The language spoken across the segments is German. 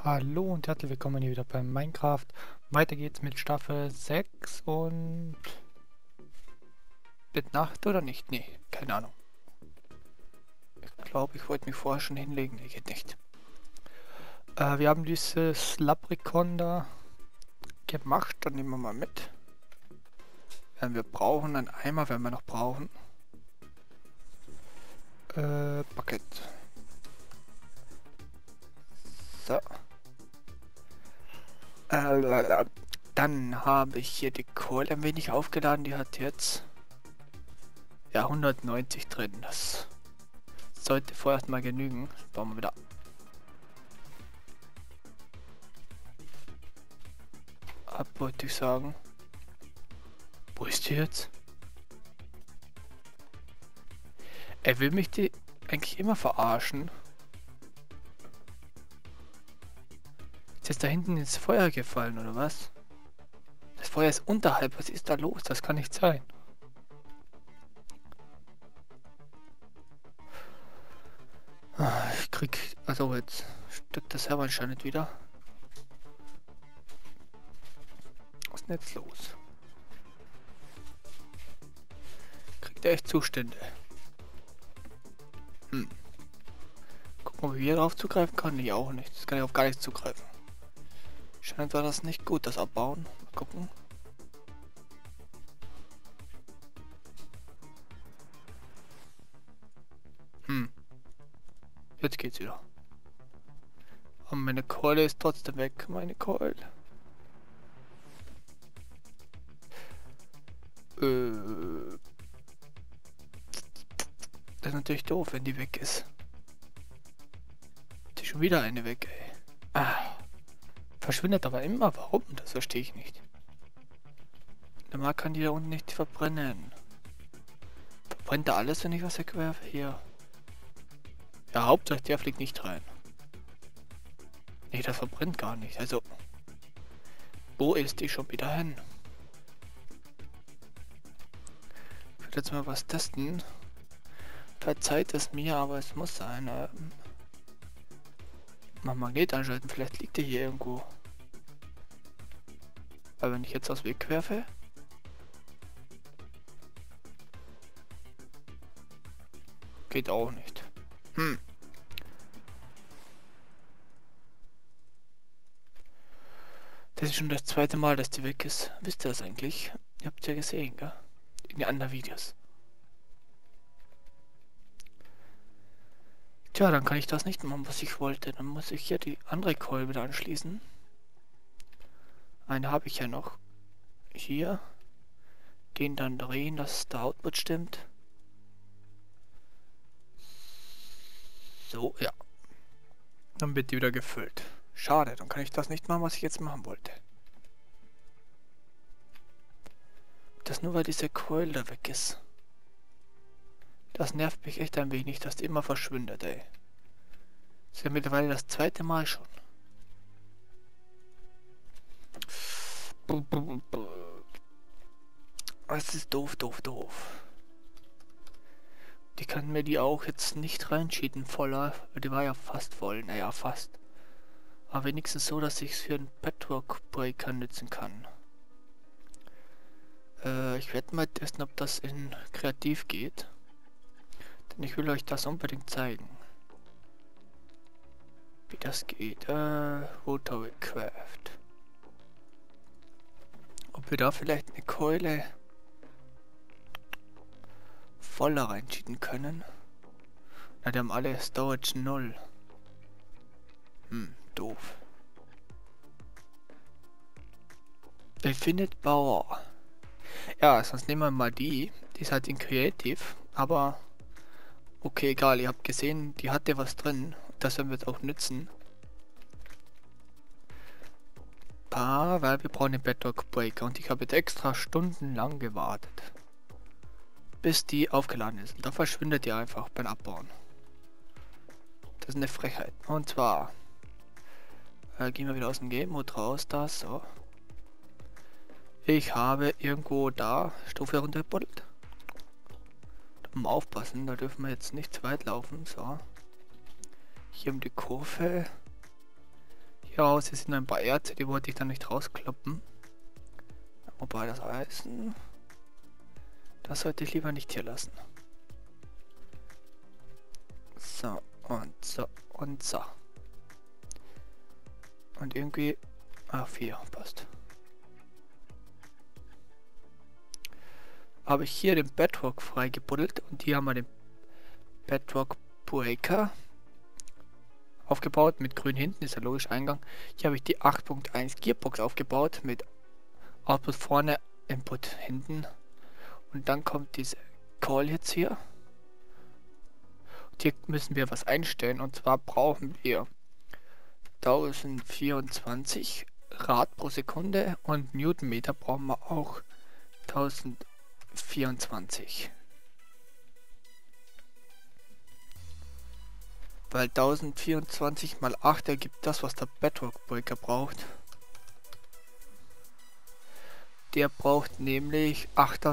Hallo und herzlich willkommen hier wieder beim Minecraft. Weiter geht's mit Staffel 6 und... Mit Nacht oder nicht? Nee, keine Ahnung. Ich glaube, ich wollte mich vorher schon hinlegen. Nee, geht nicht. Wir haben dieses Labrikon da gemacht. Dann nehmen wir mal mit. Wir brauchen einen Eimer, werden wir noch brauchen. Bucket. So. Dann habe ich hier die Kohle ein wenig aufgeladen. Die hat jetzt... Ja, 190 drin. Das sollte vorerst mal genügen. Bauen wir wieder ab, wollte ich sagen. Wo ist die jetzt? Er will mich die eigentlich immer verarschen. Ist jetzt da hinten ins Feuer gefallen, oder was? Das Feuer ist unterhalb. Was ist da los? Das kann nicht sein. Ich krieg... Also jetzt steckt das Server anscheinend wieder. Was ist denn jetzt los? Kriegt er echt Zustände? Gucken, ob ich hier drauf zugreifen kann. Nee, auch nicht. Das kann ich auf gar nichts zugreifen. Scheint war das nicht gut, das Abbauen. Mal gucken. Jetzt geht's wieder. Aber meine Keule ist trotzdem weg. Meine Keule. Das ist natürlich doof, wenn die weg ist. Die ist schon wieder eine weg, ey. Verschwindet aber immer. Warum? Das verstehe ich nicht. Normal kann die da unten nicht verbrennen. Verbrennt da alles, wenn ich was wegwerfe? Hier. Ja, Hauptsache der fliegt nicht rein. Nee, das verbrennt gar nicht. Also, wo ist die schon wieder hin? Ich würde jetzt mal was testen. Verzeiht es mir, aber es muss sein. Mal Magnet anschalten, vielleicht liegt der hier irgendwo. Aber wenn ich jetzt aus Weg werfe... Geht auch nicht. Das ist schon das zweite Mal, dass die weg ist. Wisst ihr das eigentlich? Ihr habt es ja gesehen, gell? In den anderen Videos. Tja, dann kann ich das nicht machen, was ich wollte. Dann muss ich hier die andere Coil wieder anschließen. Eine habe ich ja noch. Hier. Den dann drehen, dass der Output stimmt. So, ja. Dann wird die wieder gefüllt. Schade, dann kann ich das nicht machen, was ich jetzt machen wollte. Das nur, weil diese Coil da weg ist. Das nervt mich echt ein wenig, dass die immer verschwindet, ey. Das ist ja mittlerweile das zweite Mal schon. Es ist doof, doof, doof. Die kann mir die auch jetzt nicht reinschieben voller. Die war ja fast voll, naja, fast. Aber wenigstens so, dass ich es für einen Patchwork Breaker nutzen kann. Ich werde mal testen, ob das in Kreativ geht. Denn ich will euch das unbedingt zeigen. Wie das geht. Rotary-Craft. Ob wir da vielleicht eine Keule voller reinschieben können. Na, die haben alle Storage 0. Doof. Infinite Bauer. Ja, sonst nehmen wir mal die. Die ist halt in Creative, aber okay, egal. Ihr habt gesehen, die hatte was drin. Das werden wir jetzt auch nützen. Weil wir brauchen den Bedrock Breaker und ich habe jetzt extra stundenlang gewartet, bis die aufgeladen ist. Und da verschwindet die einfach beim Abbauen. Das ist eine Frechheit. Und zwar gehen wir wieder aus dem Game Mode raus. Da so. Ich habe irgendwo da Stufe runtergebuddelt. Da muss man aufpassen, da dürfen wir jetzt nicht zu weit laufen. So. Hier um die Kurve. Hier raus sind ein paar Erze, die wollte ich dann nicht rauskloppen. Wobei das Eisen... Das sollte ich lieber nicht hier lassen. So, und so, und so. Und irgendwie... Ah, 4, passt. Habe ich hier den Bedrock freigebuddelt und hier haben wir den Bedrock Breaker aufgebaut mit grün hinten, ist ja logisch Eingang. Hier habe ich die 8.1 Gearbox aufgebaut mit Output vorne, Input hinten. Und dann kommt diese Call jetzt hier. Und hier müssen wir was einstellen und zwar brauchen wir 1024 Rad pro Sekunde und Newtonmeter brauchen wir auch 1024. Weil 1024 mal 8 ergibt das, was der Bedrock Breaker braucht. Der braucht nämlich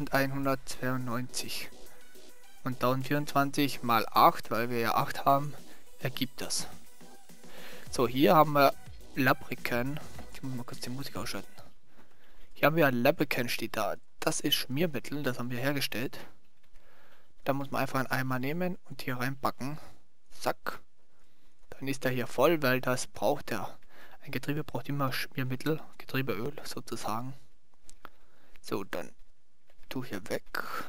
8192. Und 1024 mal 8, weil wir ja 8 haben, ergibt das. So, hier haben wir Labrican. Ich muss mal kurz die Musik ausschalten. Hier haben wir ein Labrican, steht da. Das ist Schmiermittel, das haben wir hergestellt. Da muss man einfach einen Eimer nehmen und hier reinpacken. Zack. Dann ist er hier voll, weil das braucht er. Ein Getriebe braucht immer Schmiermittel, Getriebeöl sozusagen. So, dann tue ich hier weg.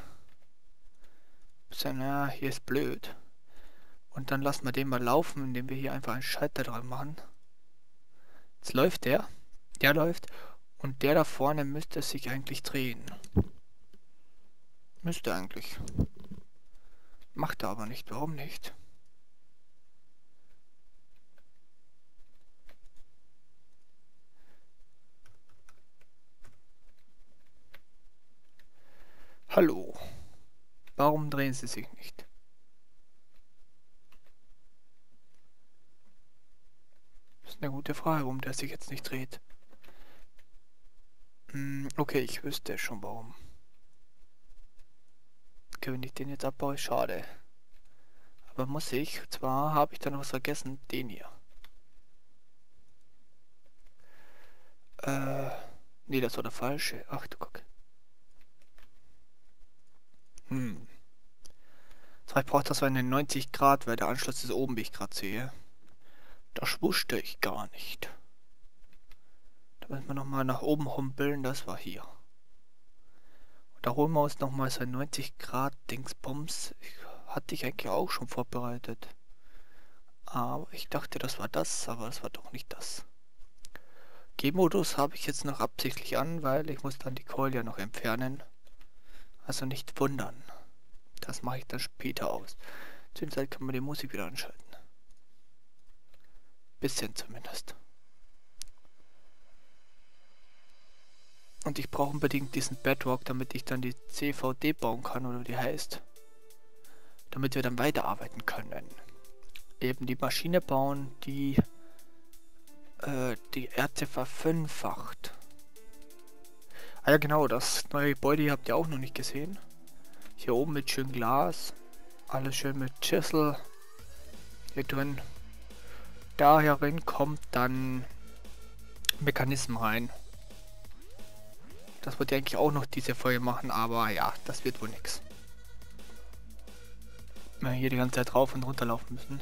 Ja, hier ist blöd. Und dann lassen wir den mal laufen, indem wir hier einfach einen Schalter dran machen. Jetzt läuft der. Der läuft. Und der da vorne müsste sich eigentlich drehen. Müsste eigentlich. Macht er aber nicht. Warum nicht? Hallo. Warum drehen sie sich nicht? Das ist eine gute Frage, warum der sich jetzt nicht dreht. Okay, ich wüsste schon warum. Okay, wenn ich den jetzt abbaue, ist schade. Aber muss ich. Zwar habe ich dann noch was vergessen. Den hier. Nee, das war der falsche. Ach du Guck. Zwar, ich brauche das so eine 90 Grad, weil der Anschluss ist oben, wie ich gerade sehe. Das wusste ich gar nicht. Da müssen wir nochmal nach oben humpeln, das war hier. Und da holen wir uns nochmal so ein 90 Grad Dingsbums. Hatte ich eigentlich auch schon vorbereitet. Aber ich dachte, das war das, aber das war doch nicht das. G-Modus habe ich jetzt noch absichtlich an, weil ich muss dann die Coil ja noch entfernen. Also nicht wundern. Das mache ich dann später aus. Zu der Zeit kann man die Musik wieder anschalten. Bisschen zumindest. Und ich brauche unbedingt diesen Bedrock, damit ich dann die CVD bauen kann, oder wie die heißt. Damit wir dann weiterarbeiten können. Eben die Maschine bauen, die Erze verfünffacht. Ah ja genau, das neue Gebäude hier habt ihr auch noch nicht gesehen. Hier oben mit schön Glas. Alles schön mit Chisel. Hier drin. Da herin kommt dann Mechanismen rein. Das wollte ich eigentlich auch noch diese Folge machen, aber ja, das wird wohl nichts. Wir hier die ganze Zeit rauf und runter laufen müssen.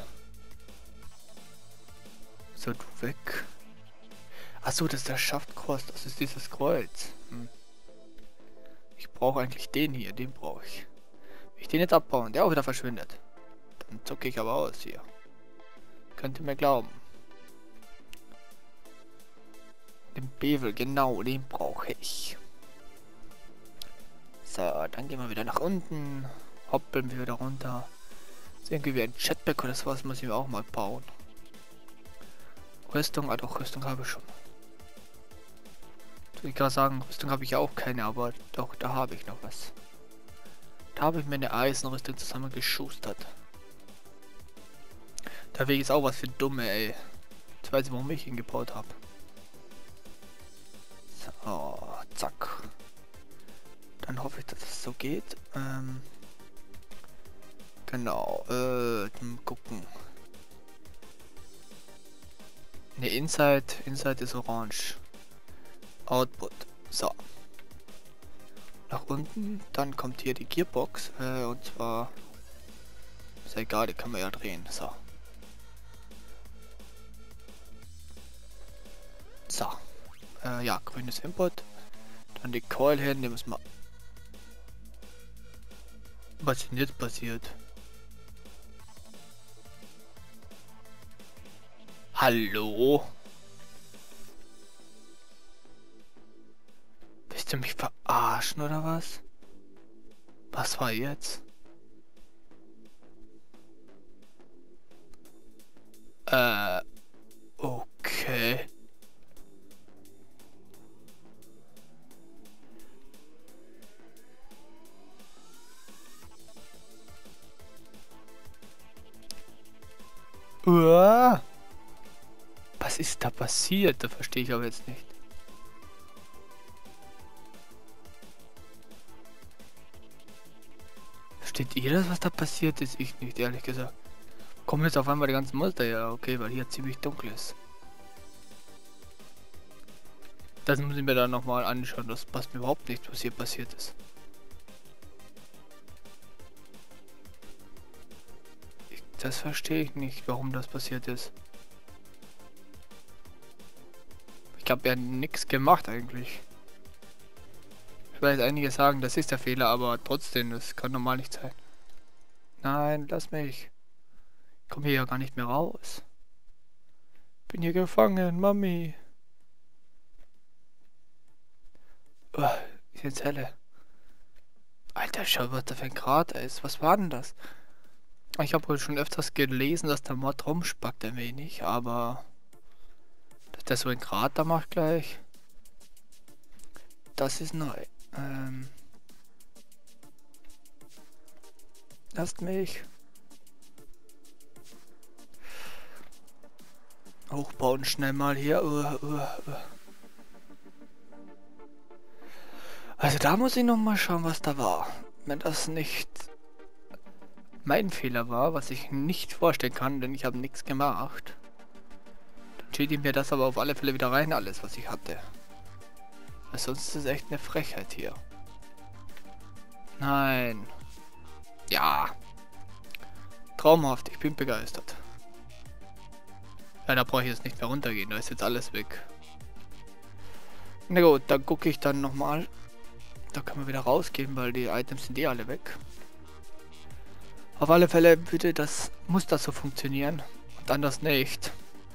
So, du weg. Achso, das ist der Schaftkreuz, das ist dieses Kreuz. Ich brauche eigentlich den hier, den brauche ich. Wenn ich den jetzt abbaue und der auch wieder verschwindet, dann zucke ich aber aus hier. Könnt ihr mir glauben. Den Bevel, genau, den brauche ich. So, dann gehen wir wieder nach unten. Hoppeln wir wieder runter. So irgendwie wie ein Jetpack oder sowas muss ich mir auch mal bauen. Rüstung, doch, Rüstung habe ich schon. Soll ich gerade sagen, Rüstung habe ich auch keine, aber doch, da habe ich noch was. Da habe ich mir eine Eisenrüstung zusammengeschustert. Da wäre jetzt auch was für Dumme, ey. Jetzt weiß ich, warum ich ihn gebaut habe. So, zack. Dann hoffe ich, dass es so geht. Genau, gucken. Ne, Inside ist orange. Output. So. Nach unten, dann kommt hier die Gearbox. Und zwar... Ist ja egal, die kann man ja drehen. So. So. Ja, grünes Input. Dann die Coil hin, die müssen wir... Was ist denn jetzt passiert? Hallo? Willst du mich verarschen oder was? Was war jetzt? Okay. Uah. Was ist da passiert? Da verstehe ich aber jetzt nicht. Versteht ihr das, was da passiert ist? Ich nicht, ehrlich gesagt. Kommen jetzt auf einmal die ganzen Monster, ja, okay, weil hier ziemlich dunkel ist. Das muss ich mir dann nochmal anschauen, das passt mir überhaupt nicht, was hier passiert ist. Das verstehe ich nicht, warum das passiert ist. Ich habe ja nichts gemacht eigentlich. Ich weiß, einige sagen, das ist der Fehler, aber trotzdem, das kann normal nicht sein. Nein, lass mich. Ich komme hier ja gar nicht mehr raus. Bin hier gefangen, Mami. Ist jetzt helle. Alter, schau, was da für ein Krater ist. Was war denn das? Ich habe wohl schon öfters gelesen, dass der Mod rumspackt ein wenig, aber dass der so ein Krater macht gleich, das ist neu. Lasst mich hochbauen schnell mal hier. Also da muss ich noch mal schauen, was da war. Wenn das nicht mein Fehler war, was ich nicht vorstellen kann, denn ich habe nichts gemacht, dann steht mir das aber auf alle Fälle wieder rein, alles was ich hatte. Weil sonst ist es echt eine Frechheit hier. Nein. Ja. Traumhaft, ich bin begeistert. Ja, da brauche ich jetzt nicht mehr runtergehen, da ist jetzt alles weg. Na gut, dann gucke ich dann nochmal. Da können wir wieder rausgehen, weil die Items sind eh alle weg. Auf alle Fälle muss das so funktionieren und anders nicht.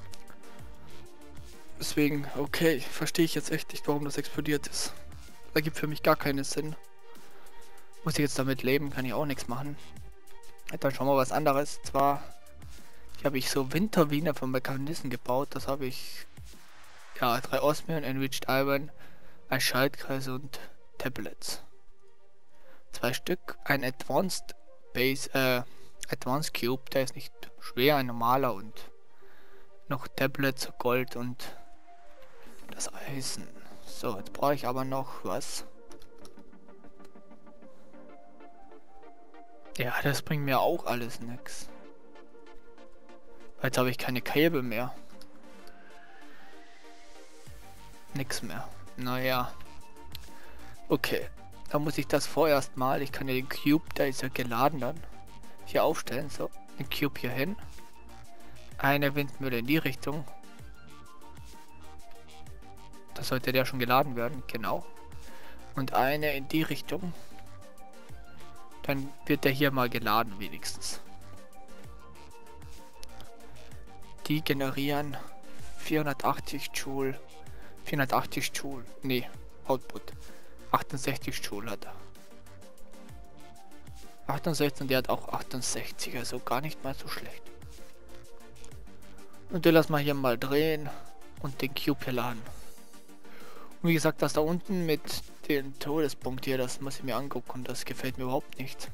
Deswegen, okay, verstehe ich jetzt echt nicht, warum das explodiert ist. Das gibt für mich gar keinen Sinn. Muss ich jetzt damit leben, kann ich auch nichts machen. Dann schauen wir was anderes. Zwar habe ich so Winterwiener von Mechanisten gebaut. Das habe ich, ja, 3 Osmium, Enriched Iron, ein Schaltkreis und Tablets. 2 Stück, ein Advanced Cube, der ist nicht schwer, ein normaler, und noch Tablets, Gold und das Eisen. So, jetzt brauche ich aber noch was. Ja, das bringt mir auch alles nix. Jetzt habe ich keine Kabel mehr. Nix mehr. Naja. Okay. Dann muss ich das vorerst mal. Ich kann ja den Cube, der ist ja geladen dann, hier aufstellen. So, den Cube hier hin. Eine Windmühle in die Richtung. Das sollte der schon geladen werden, genau. Und eine in die Richtung. Dann wird der hier mal geladen wenigstens. Die generieren 480 Joule. 480 Joule. Nee, Output. 68 Joule hat er. 68 und der hat auch 68, also gar nicht mal so schlecht. Und den lassen wir hier mal drehen und den Cube hier laden. Und wie gesagt, das da unten mit dem Todespunkt hier, das muss ich mir angucken, das gefällt mir überhaupt nicht.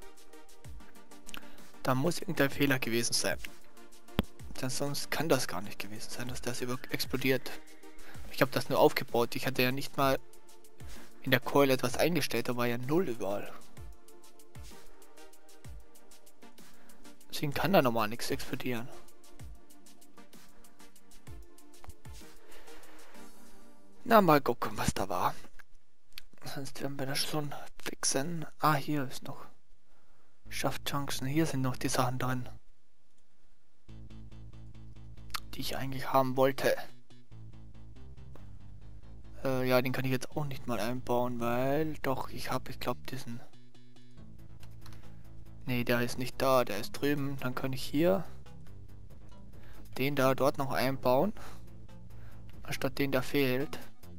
Da muss irgendein Fehler gewesen sein. Denn sonst kann das gar nicht gewesen sein, dass das explodiert. Ich habe das nur aufgebaut, ich hatte ja nicht mal in der Coil etwas eingestellt, da war ja 0 überall. Deswegen kann da normal nichts explodieren. Na, mal gucken, was da war. Sonst werden wir das schon fixen. Ah, hier ist noch Shaft Junction. Hier sind noch die Sachen drin, die ich eigentlich haben wollte. Ja, den kann ich jetzt auch nicht mal einbauen, weil doch, ich glaube diesen... Ne, der ist nicht da, der ist drüben. Dann kann ich hier den da dort noch einbauen, anstatt den da fehlt.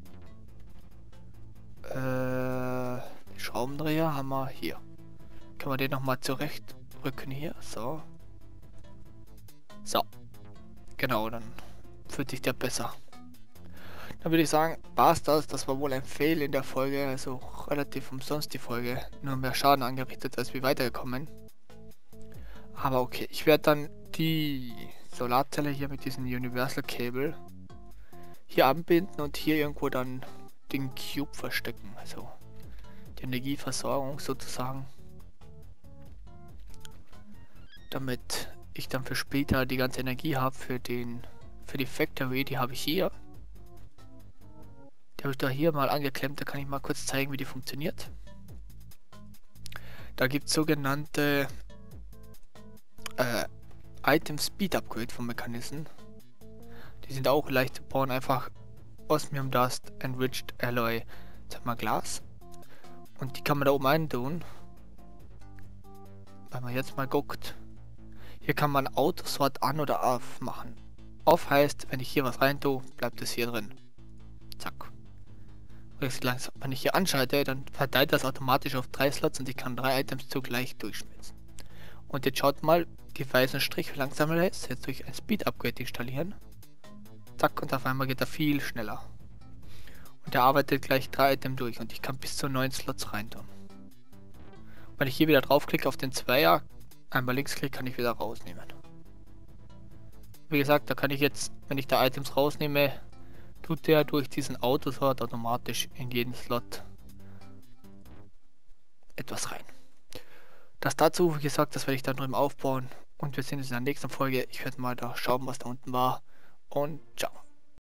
Den Schraubendreher haben wir hier. Können wir den nochmal zurechtrücken hier, so. So. Genau, dann fühlt sich der besser. Dann würde ich sagen, war's das. Das war wohl ein Fail in der Folge, also relativ umsonst die Folge. Nur mehr Schaden angerichtet, als wir weitergekommen. Aber okay, ich werde dann die Solarzelle hier mit diesem Universal Cable hier anbinden und hier irgendwo dann den Cube verstecken. Also die Energieversorgung sozusagen. Damit ich dann für später die ganze Energie habe für die Factory, die habe ich hier. Die habe ich da hier mal angeklemmt, da kann ich mal kurz zeigen, wie die funktioniert. Da gibt es sogenannte Item Speed Upgrade vom Mechanismus. Die sind auch leicht zu bauen, einfach Osmium Dust, Enriched Alloy, sag mal Glas. Und die kann man da oben eintun. Wenn man jetzt mal guckt. Hier kann man Autosort an oder auf machen. Auf heißt, wenn ich hier was rein tue, bleibt es hier drin. Zack. Wenn ich hier anschalte, dann verteilt das automatisch auf 3 Slots und ich kann 3 Items zugleich durchschmelzen. Und jetzt schaut mal, die weißen Strich, wie langsam er ist. Jetzt durch ein Speed Upgrade installieren. Zack, und auf einmal geht er viel schneller. Und er arbeitet gleich 3 Items durch und ich kann bis zu 9 Slots rein tun. Wenn ich hier wieder draufklicke auf den Zweier, einmal linksklick, kann ich wieder rausnehmen. Wie gesagt, da kann ich jetzt, wenn ich da Items rausnehme, tut der durch diesen Autosort automatisch in jeden Slot etwas rein. Das dazu, wie gesagt, das werde ich dann drüben aufbauen und wir sehen uns in der nächsten Folge. Ich werde mal da schauen, was da unten war und ciao.